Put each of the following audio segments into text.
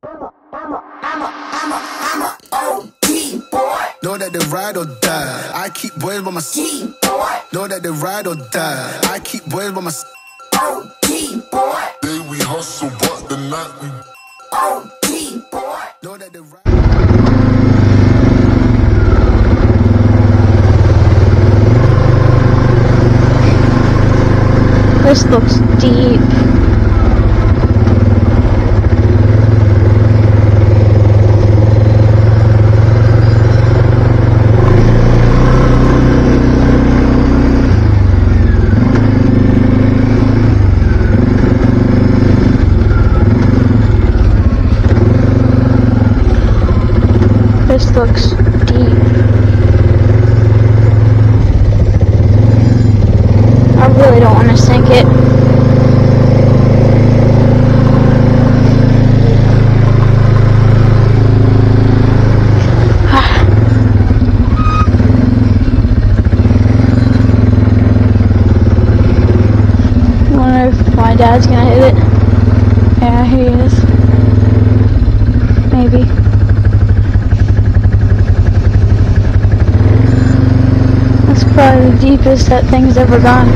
I'm a OD boy. Know that they ride or die. I keep boys by my side. Know that they ride or die. I keep boys by my side. OD boy. Day we hustle, but the night we OD boy. Know that they ride. This looks deep. This looks deep. I really don't want to sink it. I wonder if my dad's gonna hit it. Yeah, he is. Maybe. That's probably the deepest that thing's ever gone.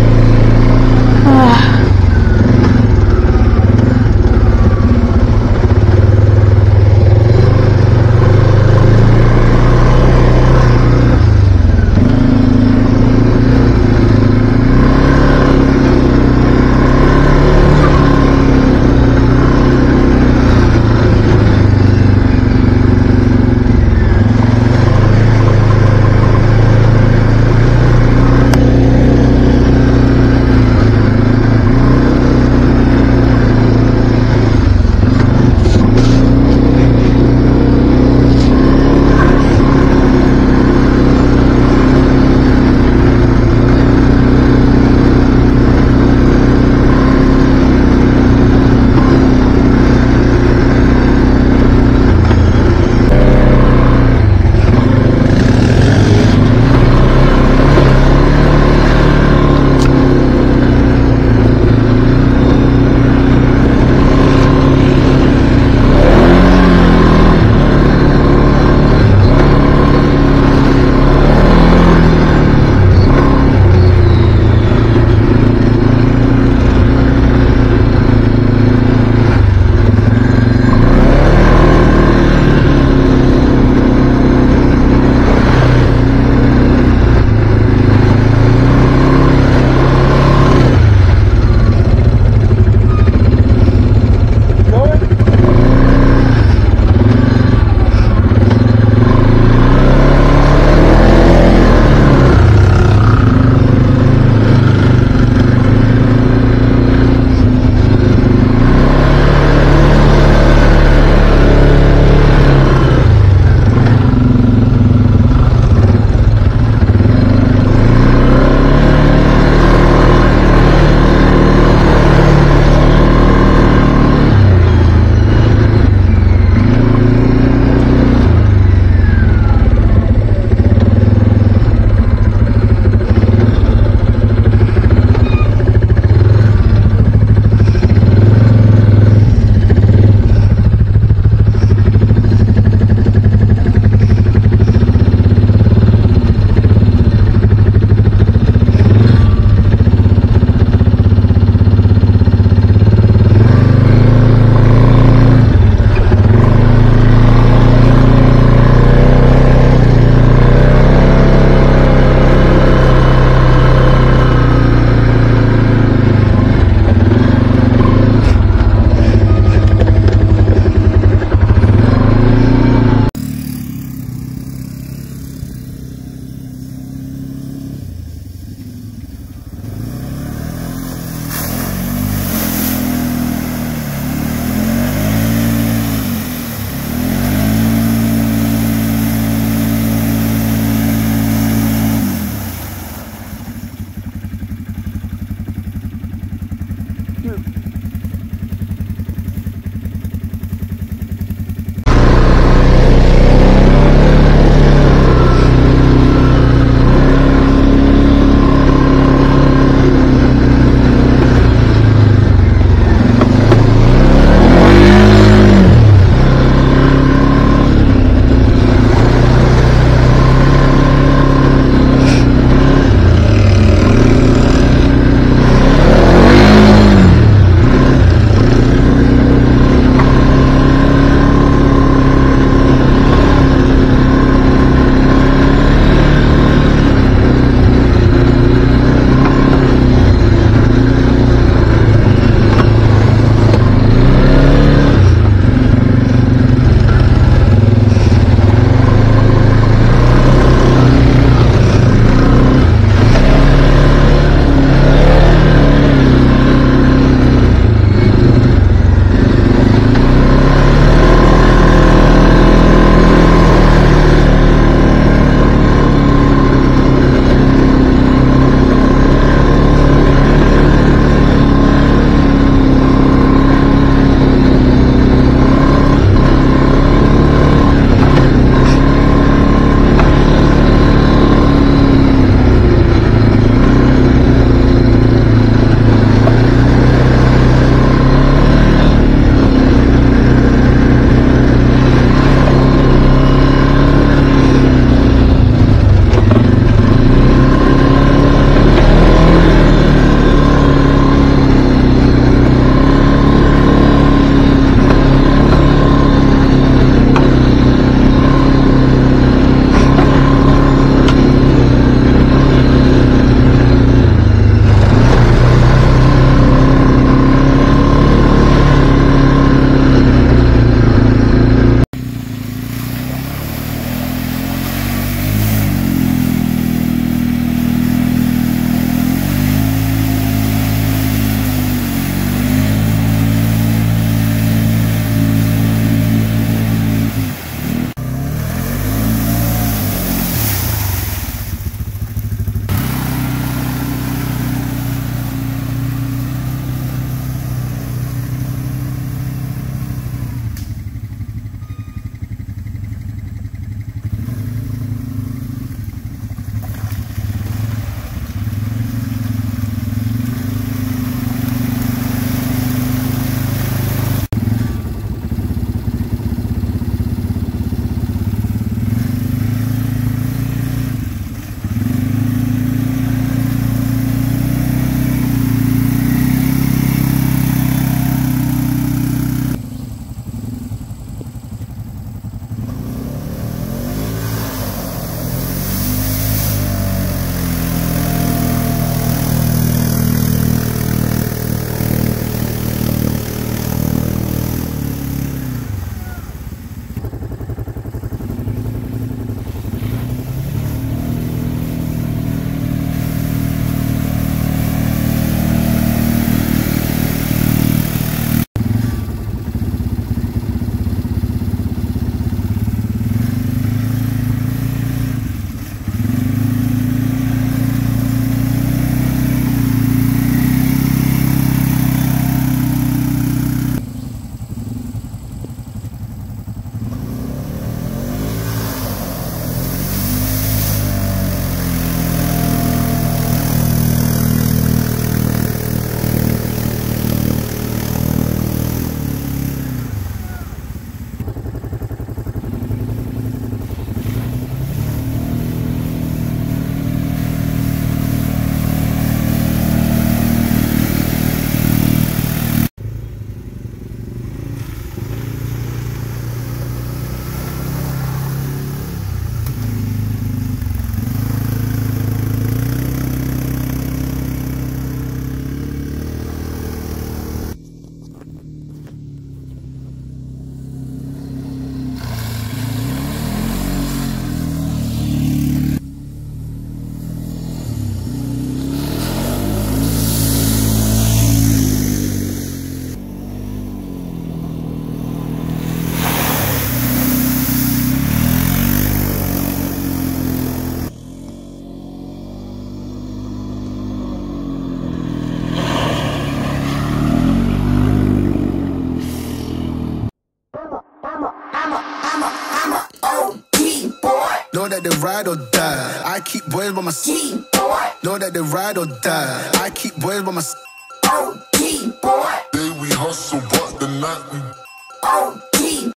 Know that they ride or die. I keep boys by my side. Know that they ride or die. I keep boys by my side. Day we hustle, but the night we